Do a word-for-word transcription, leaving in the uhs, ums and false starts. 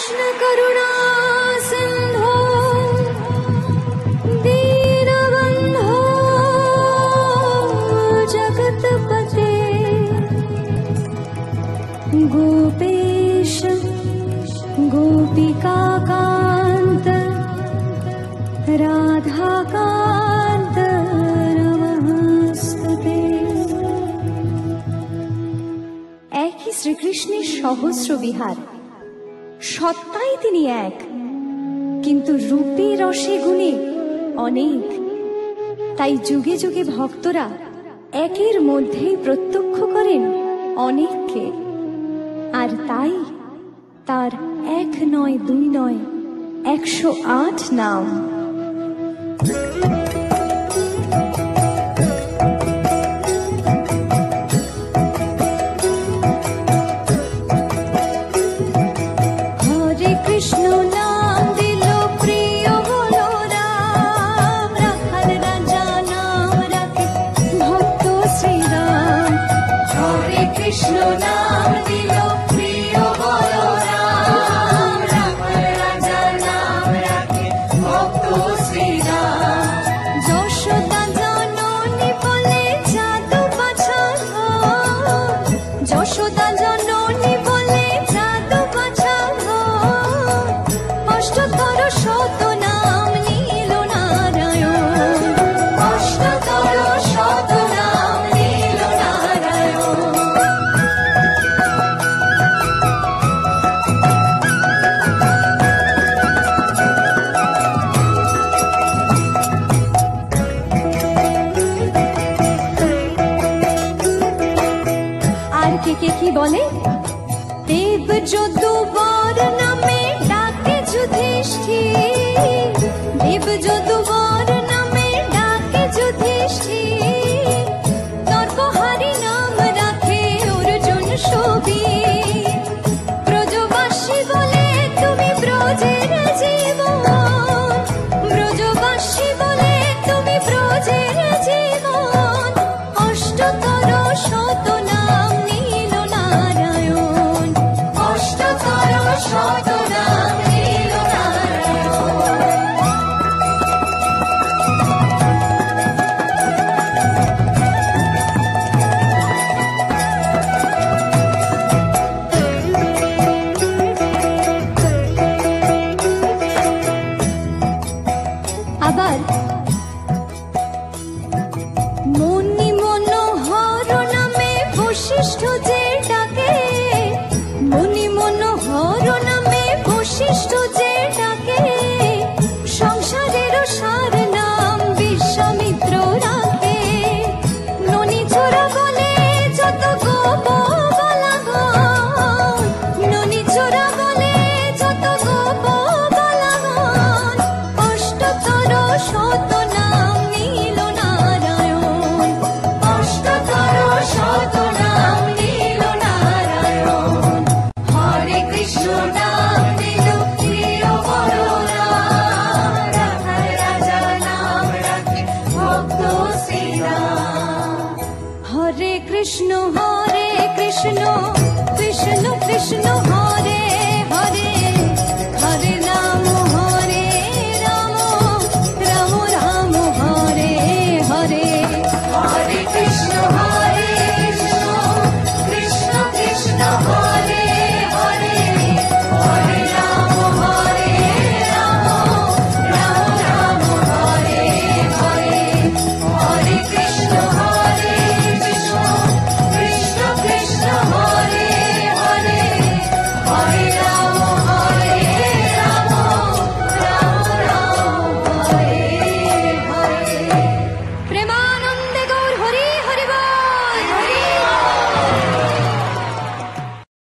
कृष्ण करुणा सिंधो दीनबंधो जगतपते गोपेश गोपिकाकान्त राधाकान्त नमस्ते। একই শ্রীকৃষ্ণের সহস্র বিহার, সত্তাই তিনি এক, কিন্তু রূপে রসে গুণে অনেক। তাই যুগে যুগে ভক্তরা একের মধ্যেই প্রত্যক্ষ করেন অনেককে। আর তাই তার এক নয় দুই নয় একশো আট নাম। কৃষ্ণ নাম দিল প্রিয় হলো রাম, রাখাল রাজা নাম রাখে ভক্ত শ্রীরাম। হরে কৃষ্ণ নাম দিল প্রিয় হলো রাম, রাখাল রাজা নাম রাখে ভক্ত শ্রীরাম। যশোদা জননী বলে জাদু পাছানো, যশোদা জননী বলে জাদু পাছানো। অষ্টতর শত নাম নীল নারায়ণ, অষ্টতর শত নাম নীল নারায়ণ। আর কে কে কি বলে? দেব যদু বর